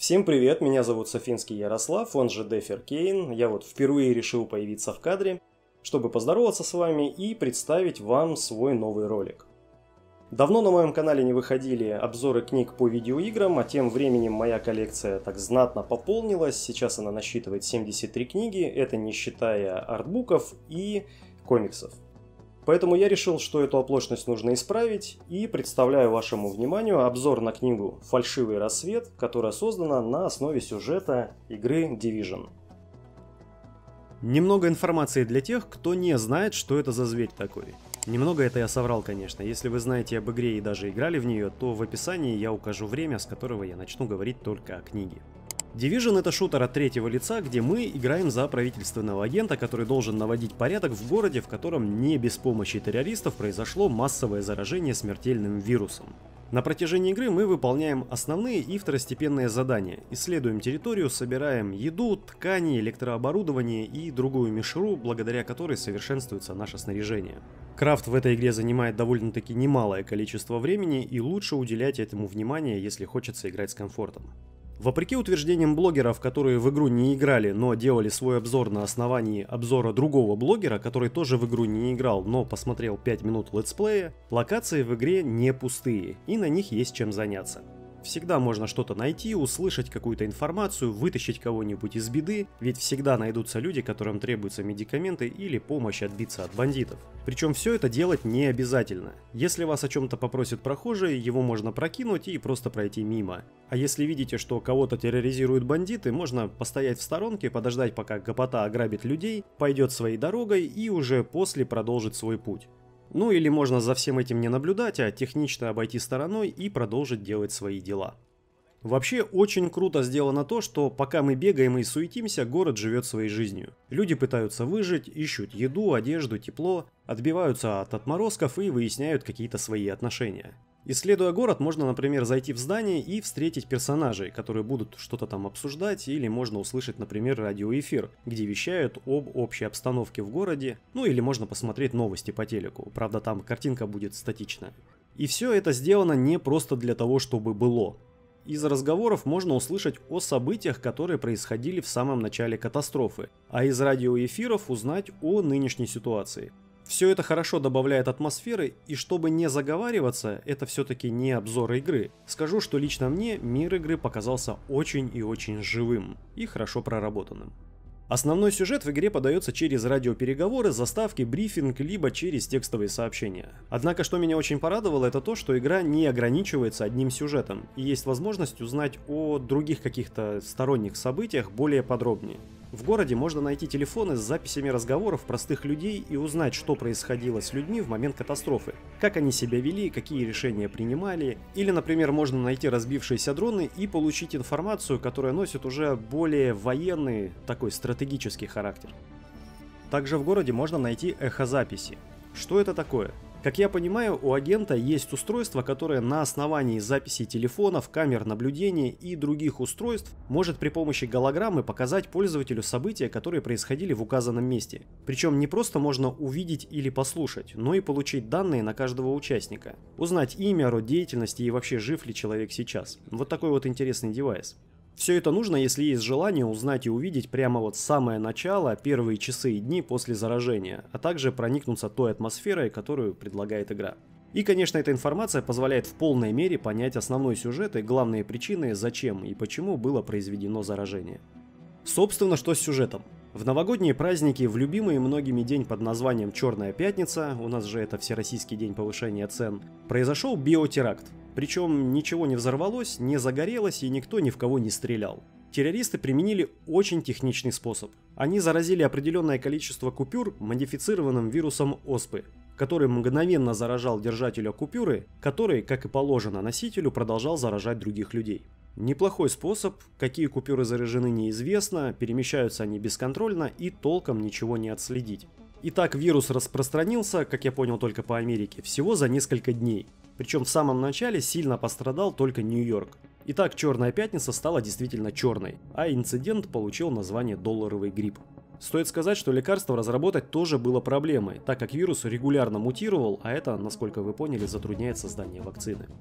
Всем привет, меня зовут Софинский Ярослав, он же Дефер Кейн. Я впервые решил появиться в кадре, чтобы поздороваться с вами и представить вам свой новый ролик. Давно на моем канале не выходили обзоры книг по видеоиграм, а тем временем моя коллекция так знатно пополнилась. Сейчас она насчитывает 73 книги, это не считая артбуков и комиксов. Поэтому я решил, что эту оплошность нужно исправить, и представляю вашему вниманию обзор на книгу «Фальшивый рассвет», которая создана на основе сюжета игры Division. Немного информации для тех, кто не знает, что это за зверь такой. Немного это я соврал, конечно. Если вы знаете об игре и даже играли в нее, то в описании я укажу время, с которого я начну говорить только о книге. Division — это шутер от третьего лица, где мы играем за правительственного агента, который должен наводить порядок в городе, в котором не без помощи террористов произошло массовое заражение смертельным вирусом. На протяжении игры мы выполняем основные и второстепенные задания, исследуем территорию, собираем еду, ткани, электрооборудование и другую мишуру, благодаря которой совершенствуется наше снаряжение. Крафт в этой игре занимает довольно-таки немалое количество времени, и лучше уделять этому внимание, если хочется играть с комфортом. Вопреки утверждениям блогеров, которые в игру не играли, но делали свой обзор на основании обзора другого блогера, который тоже в игру не играл, но посмотрел 5 минут летсплея, локации в игре не пустые, и на них есть чем заняться. Всегда можно что-то найти, услышать какую-то информацию, вытащить кого-нибудь из беды, ведь всегда найдутся люди, которым требуются медикаменты или помощь отбиться от бандитов. Причем все это делать не обязательно. Если вас о чем-то попросит прохожий, его можно прокинуть и просто пройти мимо. А если видите, что кого-то терроризируют бандиты, можно постоять в сторонке, подождать, пока гопота ограбит людей, пойдет своей дорогой и уже после продолжит свой путь. Ну или можно за всем этим не наблюдать, а технично обойти стороной и продолжить делать свои дела. Вообще очень круто сделано то, что пока мы бегаем и суетимся, город живет своей жизнью. Люди пытаются выжить, ищут еду, одежду, тепло, отбиваются от отморозков и выясняют какие-то свои отношения. Исследуя город, можно, например, зайти в здание и встретить персонажей, которые будут что-то там обсуждать, или можно услышать, например, радиоэфир, где вещают об общей обстановке в городе, ну или можно посмотреть новости по телеку, правда там картинка будет статичная. И все это сделано не просто для того, чтобы было. Из разговоров можно услышать о событиях, которые происходили в самом начале катастрофы, а из радиоэфиров узнать о нынешней ситуации. Все это хорошо добавляет атмосферы, и чтобы не заговариваться, это все-таки не обзор игры. Скажу, что лично мне мир игры показался очень и очень живым и хорошо проработанным. Основной сюжет в игре подается через радиопереговоры, заставки, брифинг, либо через текстовые сообщения. Однако, что меня очень порадовало, это то, что игра не ограничивается одним сюжетом, и есть возможность узнать о других каких-то сторонних событиях более подробнее. В городе можно найти телефоны с записями разговоров простых людей и узнать, что происходило с людьми в момент катастрофы, как они себя вели, какие решения принимали, или, например, можно найти разбившиеся дроны и получить информацию, которая носит уже более военный, такой стратегический характер. Также в городе можно найти эхозаписи. Что это такое? Как я понимаю, у агента есть устройство, которое на основании записей телефонов, камер наблюдения и других устройств может при помощи голограммы показать пользователю события, которые происходили в указанном месте. Причем не просто можно увидеть или послушать, но и получить данные на каждого участника. Узнать имя, род деятельности и вообще жив ли человек сейчас. Вот такой вот интересный девайс. Все это нужно, если есть желание узнать и увидеть прямо самое начало, первые часы и дни после заражения, а также проникнуться той атмосферой, которую предлагает игра. И, конечно, эта информация позволяет в полной мере понять основной сюжет и главные причины, зачем и почему было произведено заражение. Собственно, что с сюжетом? В новогодние праздники, в любимый многими день под названием «Черная пятница», у нас же это Всероссийский день повышения цен, произошел биотеракт. Причем ничего не взорвалось, не загорелось и никто ни в кого не стрелял. Террористы применили очень техничный способ. Они заразили определенное количество купюр модифицированным вирусом оспы, который мгновенно заражал держателя купюры, который, как и положено носителю, продолжал заражать других людей. Неплохой способ, какие купюры заражены неизвестно, перемещаются они бесконтрольно и толком ничего не отследить. Итак, вирус распространился, как я понял, только по Америке, всего за несколько дней. Причем в самом начале сильно пострадал только Нью-Йорк. Итак, Черная пятница стала действительно черной, а инцидент получил название «долларовый грипп». Стоит сказать, что лекарство разработать тоже было проблемой, так как вирус регулярно мутировал, а это, насколько вы поняли, затрудняет создание вакцины.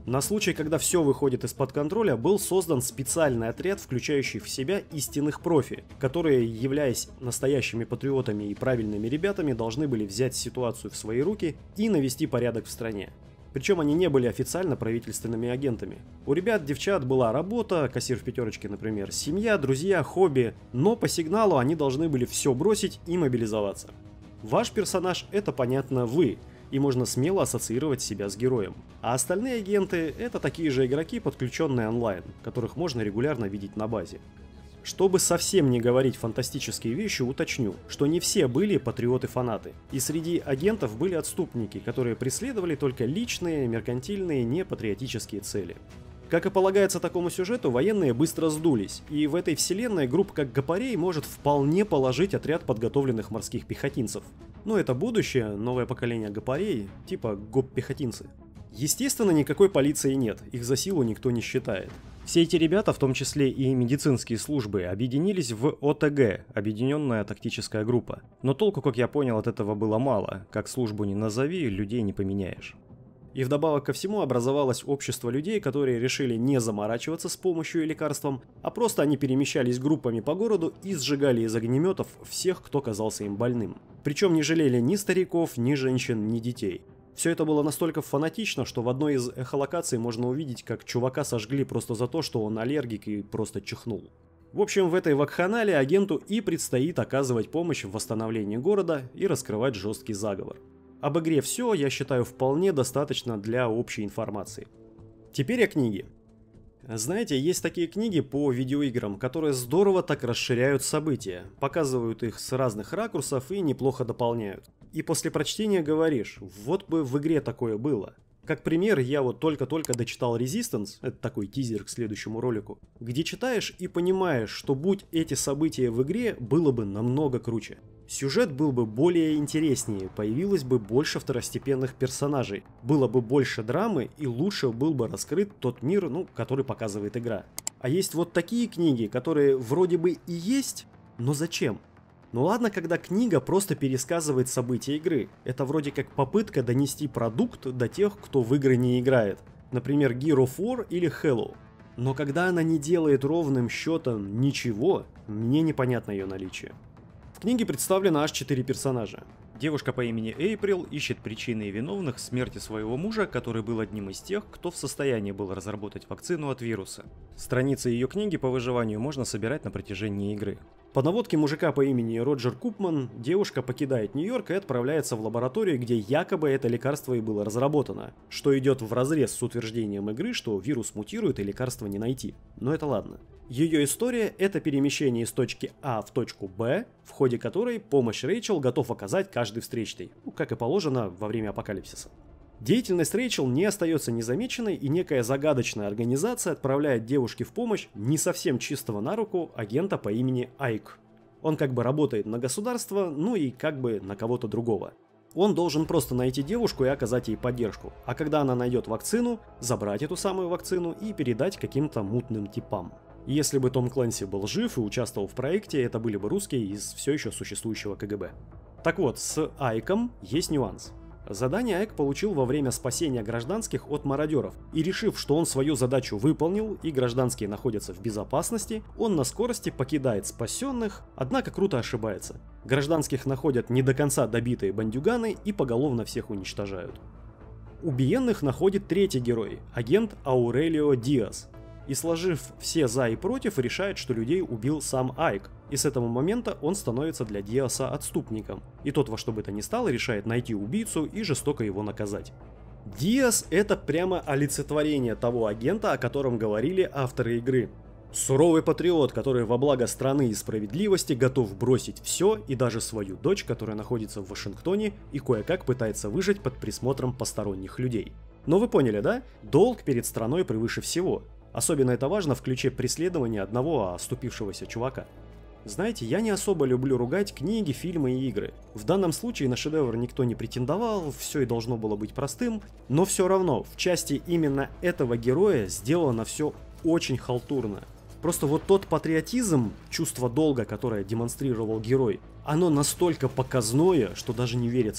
На случай, когда все выходит из-под контроля, был создан специальный отряд, включающий в себя истинных профи, которые, являясь настоящими патриотами и правильными ребятами, должны были взять ситуацию в свои руки и навести порядок в стране. Причем они не были официально правительственными агентами. У ребят-девчат была работа, кассир в пятерочке, например, семья, друзья, хобби, но по сигналу они должны были все бросить и мобилизоваться. Ваш персонаж — это, понятно, вы, и можно смело ассоциировать себя с героем. А остальные агенты — это такие же игроки, подключенные онлайн, которых можно регулярно видеть на базе. Чтобы совсем не говорить фантастические вещи, уточню, что не все были патриоты-фанаты, и среди агентов были отступники, которые преследовали только личные, меркантильные, непатриотические цели. Как и полагается такому сюжету, военные быстро сдулись, и в этой вселенной группа как Гопарей может вполне положить отряд подготовленных морских пехотинцев. Но это будущее, новое поколение Гопарей, типа гоп-пехотинцы. Естественно, никакой полиции нет, их за силу никто не считает. Все эти ребята, в том числе и медицинские службы, объединились в ОТГ, Объединенная тактическая группа. Но толку, как я понял, от этого было мало, как службу ни назови, людей не поменяешь. И вдобавок ко всему образовалось общество людей, которые решили не заморачиваться с помощью и лекарством, а просто они перемещались группами по городу и сжигали из огнеметов всех, кто казался им больным. Причем не жалели ни стариков, ни женщин, ни детей. Все это было настолько фанатично, что в одной из эхолокаций можно увидеть, как чувака сожгли просто за то, что он аллергик и просто чихнул. В общем, в этой вакханалии агенту и предстоит оказывать помощь в восстановлении города и раскрывать жесткий заговор. Об игре все, я считаю, вполне достаточно для общей информации. Теперь о книге. Знаете, есть такие книги по видеоиграм, которые здорово так расширяют события, показывают их с разных ракурсов и неплохо дополняют. И после прочтения говоришь, вот бы в игре такое было. Как пример, я вот только-только дочитал Resistance, это такой тизер к следующему ролику, где читаешь и понимаешь, что будь эти события в игре, было бы намного круче. Сюжет был бы более интереснее, появилось бы больше второстепенных персонажей, было бы больше драмы и лучше был бы раскрыт тот мир, который показывает игра. А есть вот такие книги, которые вроде бы и есть, но зачем? Ну ладно, когда книга просто пересказывает события игры. Это вроде как попытка донести продукт до тех, кто в игры не играет. Например, Gear of War или Halo. Но когда она не делает ровным счетом ничего, мне непонятно ее наличие. В книге представлено аж 4 персонажа. Девушка по имени Эйприл ищет причины и виновных смерти своего мужа, который был одним из тех, кто в состоянии был разработать вакцину от вируса. Страницы ее книги по выживанию можно собирать на протяжении игры. По наводке мужика по имени Роджер Купман, девушка покидает Нью-Йорк и отправляется в лабораторию, где якобы это лекарство и было разработано, что идет вразрез с утверждением игры, что вирус мутирует и лекарства не найти. Но это ладно. Ее история — это перемещение из точки А в точку Б, в ходе которой помощь Рэйчел готов оказать каждый встречный, как и положено во время апокалипсиса. Деятельность Рэйчел не остается незамеченной, и некая загадочная организация отправляет девушке в помощь не совсем чистого на руку агента по имени Айк. Он как бы работает на государство, ну и как бы на кого-то другого. Он должен просто найти девушку и оказать ей поддержку, а когда она найдет вакцину, забрать эту самую вакцину и передать каким-то мутным типам. Если бы Том Клэнси был жив и участвовал в проекте, это были бы русские из все еще существующего КГБ. Так вот, с Айком есть нюанс. Задание Айк получил во время спасения гражданских от мародеров, и решив, что он свою задачу выполнил и гражданские находятся в безопасности, он на скорости покидает спасенных, однако круто ошибается. Гражданских находят не до конца добитые бандюганы и поголовно всех уничтожают. Убиенных находит третий герой, агент Аурелио Диас. И сложив все за и против, решает, что людей убил сам Айк, и с этого момента он становится для Диаса отступником, и тот во что бы то ни стало решает найти убийцу и жестоко его наказать. Диас — это прямо олицетворение того агента, о котором говорили авторы игры. Суровый патриот, который во благо страны и справедливости готов бросить все и даже свою дочь, которая находится в Вашингтоне и кое-как пытается выжить под присмотром посторонних людей. Но вы поняли, да? Долг перед страной превыше всего. Особенно это важно в ключе преследования одного оступившегося чувака. Знаете, я не особо люблю ругать книги, фильмы и игры. В данном случае на шедевр никто не претендовал, все и должно было быть простым, но все равно в части именно этого героя сделано все очень халтурно. Просто вот тот патриотизм, чувство долга, которое демонстрировал герой, оно настолько показное, что даже не верится.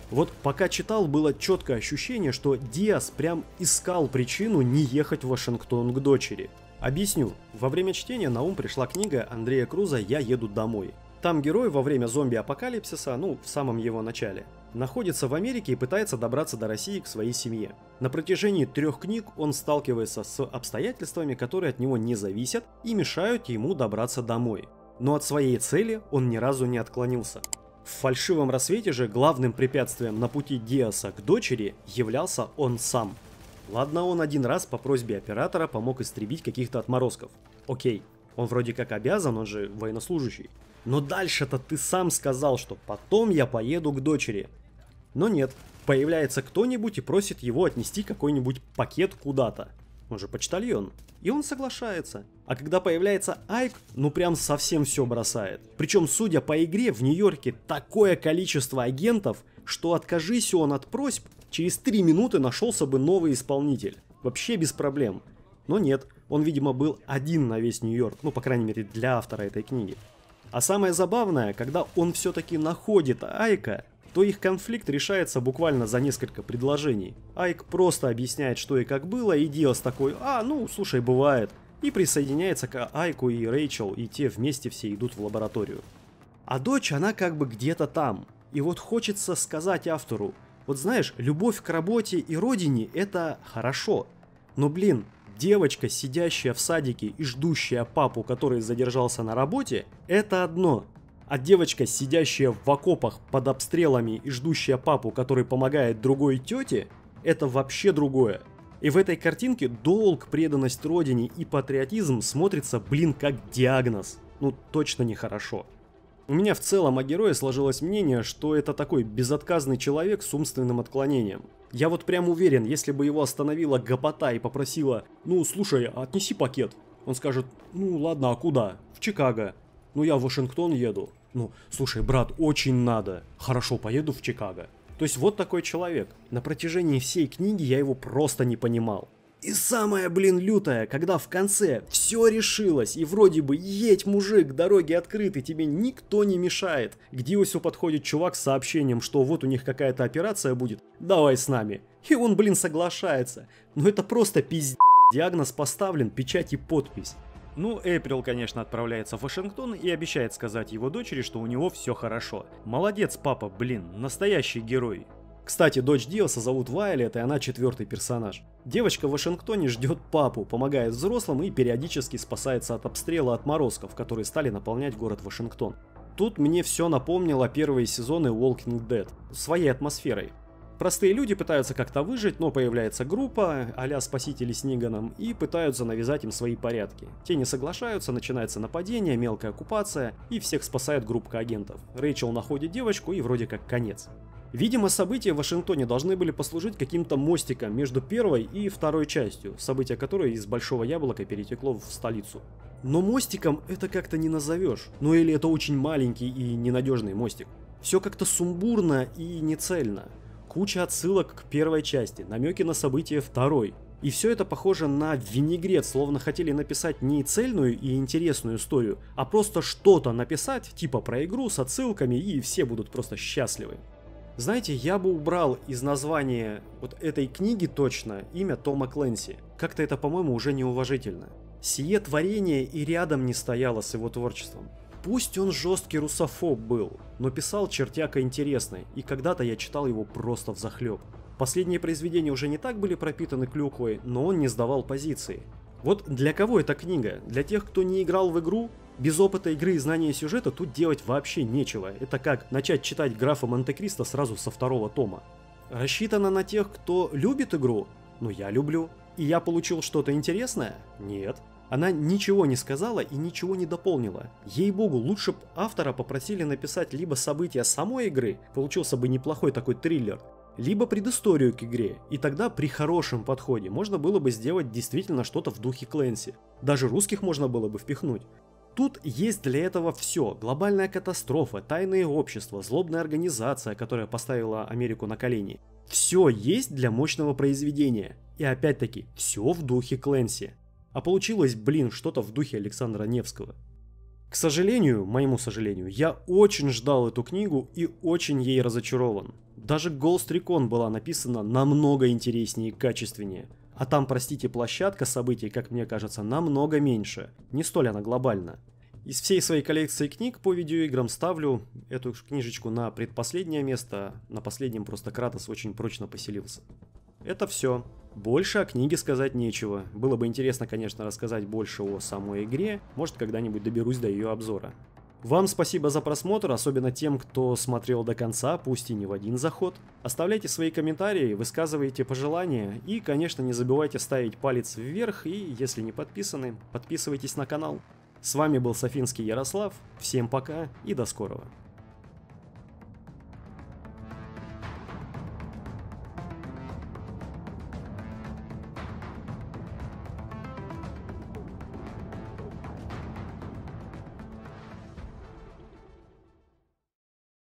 Вот пока читал, было четкое ощущение, что Диас прям искал причину не ехать в Вашингтон к дочери. Объясню. Во время чтения на ум пришла книга Андрея Круза «Я еду домой». Там герой во время зомби-апокалипсиса, в самом его начале, находится в Америке и пытается добраться до России к своей семье. На протяжении 3 книг он сталкивается с обстоятельствами, которые от него не зависят и мешают ему добраться домой. Но от своей цели он ни разу не отклонился. В «Фальшивом рассвете» же главным препятствием на пути Диаса к дочери являлся он сам. Ладно, он один раз по просьбе оператора помог истребить каких-то отморозков. Окей, он вроде как обязан, он же военнослужащий. Но дальше-то ты сам сказал, что потом я поеду к дочери. Но нет, появляется кто-нибудь и просит его отнести какой-нибудь пакет куда-то. Он же почтальон. И он соглашается. А когда появляется Айк, прям совсем все бросает. Причем, судя по игре, в Нью-Йорке такое количество агентов, что откажись он от просьб, через 3 минуты нашелся бы новый исполнитель. Вообще без проблем. Но нет, он, видимо, был один на весь Нью-Йорк. По крайней мере, для автора этой книги. А самое забавное, когда он все-таки находит Айка, то их конфликт решается буквально за несколько предложений. Айк просто объясняет, что и как было, и Диас такой: слушай, бывает. И присоединяется к Айку и Рэйчел, и те вместе все идут в лабораторию. А дочь, она как бы где-то там. И вот хочется сказать автору: вот знаешь, любовь к работе и родине — это хорошо. Но, девочка, сидящая в садике и ждущая папу, который задержался на работе, это одно. А девочка, сидящая в окопах под обстрелами и ждущая папу, который помогает другой тете, это вообще другое. И в этой картинке долг, преданность родине и патриотизм смотрится, как диагноз. Точно нехорошо. У меня в целом о герое сложилось мнение, что это такой безотказный человек с умственным отклонением. Я вот прям уверен, если бы его остановила гопота и попросила: слушай, отнеси пакет. Он скажет: ладно, а куда? В Чикаго. Я в Вашингтон еду. Слушай, брат, очень надо. Хорошо, поеду в Чикаго. То есть вот такой человек. На протяжении всей книги я его просто не понимал. И самое, лютое, когда в конце все решилось, и вроде бы едь, мужик, дороги открыты, тебе никто не мешает. К Диасу подходит чувак с сообщением, что вот у них какая-то операция будет, давай с нами. И он, соглашается. Но это просто пиздец. Диагноз поставлен, печать и подпись. Эйприл, конечно, отправляется в Вашингтон и обещает сказать его дочери, что у него все хорошо. Молодец, папа, настоящий герой. Кстати, дочь Диаса зовут Вайолет, и она 4-й персонаж. Девочка в Вашингтоне ждет папу, помогает взрослым и периодически спасается от обстрела отморозков, которые стали наполнять город Вашингтон. Тут мне все напомнило первые сезоны Walking Dead, своей атмосферой. Простые люди пытаются как-то выжить, но появляется группа а-ля спасители с Ниганом и пытаются навязать им свои порядки. Те не соглашаются, начинается нападение, мелкая оккупация, и всех спасает группа агентов. Рэйчел находит девочку и вроде как конец. Видимо, события в Вашингтоне должны были послужить каким-то мостиком между первой и второй частью, событие которой из Большого Яблока перетекло в столицу. Но мостиком это как-то не назовешь, или это очень маленький и ненадежный мостик. Все как-то сумбурно и нецельно. Куча отсылок к первой части, намеки на события второй. И все это похоже на винегрет, словно хотели написать не цельную и интересную историю, а просто что-то написать, типа про игру с отсылками, и все будут просто счастливы. Знаете, я бы убрал из названия вот этой книги точно имя Тома Клэнси. Как-то это, по-моему, уже неуважительно. Сие творение и рядом не стояло с его творчеством. Пусть он жесткий русофоб был, но писал чертяка интересный, и когда-то я читал его просто взахлеб. Последние произведения уже не так были пропитаны клюквой, но он не сдавал позиции. Вот для кого эта книга? Для тех, кто не играл в игру? Без опыта игры и знания сюжета тут делать вообще нечего. Это как начать читать графа Монте-Кристо сразу со 2-го тома. Рассчитана на тех, кто любит игру? Я люблю. И я получил что-то интересное? Нет. Она ничего не сказала и ничего не дополнила. Ей-богу, лучше бы автора попросили написать либо события самой игры, получился бы неплохой такой триллер, либо предысторию к игре, и тогда при хорошем подходе можно было бы сделать действительно что-то в духе Клэнси. Даже русских можно было бы впихнуть. Тут есть для этого все. Глобальная катастрофа, тайные общества, злобная организация, которая поставила Америку на колени. Все есть для мощного произведения. И опять-таки, все в духе Клэнси. А получилось, что-то в духе Александра Невского. К сожалению, моему сожалению, я очень ждал эту книгу и очень ей разочарован. Даже Ghost Recon была написана намного интереснее и качественнее. А там, простите, площадка событий, как мне кажется, намного меньше. Не столь она глобальна. Из всей своей коллекции книг по видеоиграм ставлю эту книжечку на предпоследнее место. На последнем просто Кратос очень прочно поселился. Это все. Больше о книге сказать нечего. Было бы интересно, конечно, рассказать больше о самой игре. Может, когда-нибудь доберусь до ее обзора. Вам спасибо за просмотр, особенно тем, кто смотрел до конца, пусть и не в один заход. Оставляйте свои комментарии, высказывайте пожелания и, конечно, не забывайте ставить палец вверх и, если не подписаны, подписывайтесь на канал. С вами был Софинский Ярослав, всем пока и до скорого.